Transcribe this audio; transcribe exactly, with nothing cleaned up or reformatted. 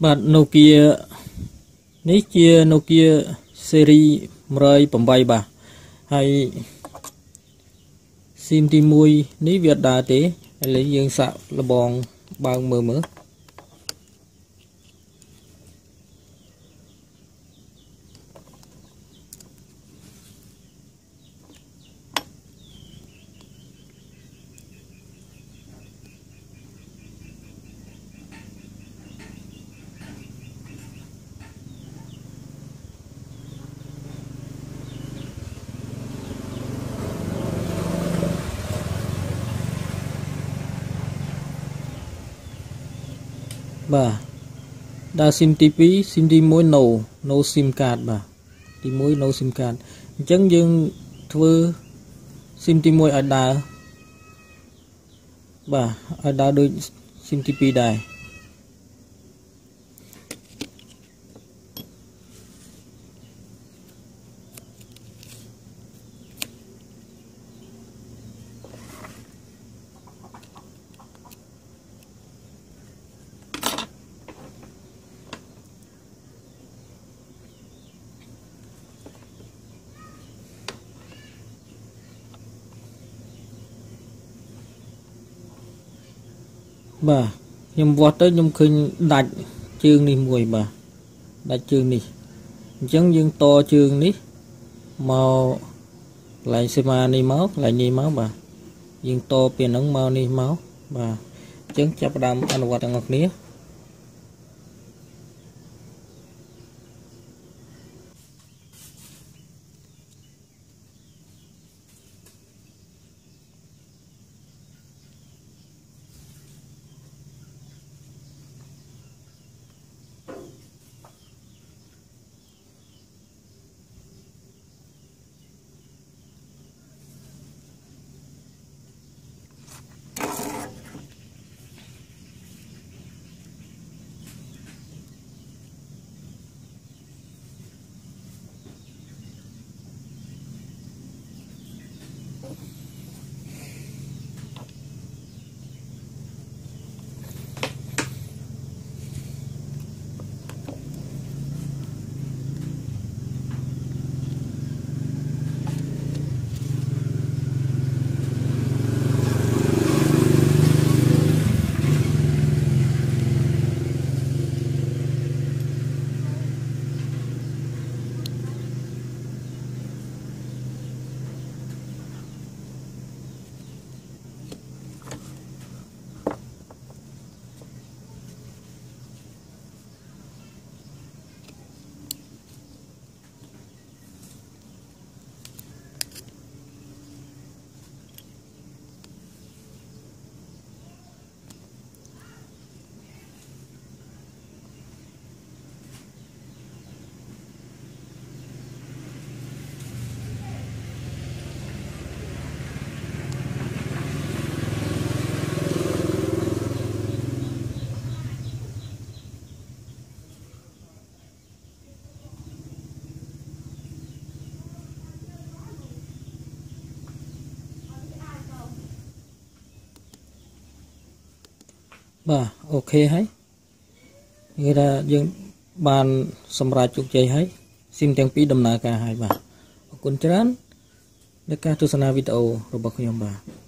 Bạn Nokia ní chia Nokia series mười bấm bay bà hay sim ti mùi ní Việt đà tế lấy dương sạo là bòn bao mờ mỡ bà đa sim ti pi sim ti mối nổ no sim card bà ti mối no sim card chẳng dương thưa sim ti mối ở đà bà ở đà đôi sim ti pi đài bà nhầm vọt tới nhầm khinh đạch chương đi mùi bà đạch chương đi chẳng dương to chương ní màu lại xem mà đi máu lại đi máu bà dương to tiền ống mau đi máu bà chẳng chấp đam ăn quạt ngọc nía bà ok hay người ta dương bàn xâm ra chụp chơi hay sim tiếng pi đầm nà cả hai bà quân trán để ca tu sana video robot nhom bà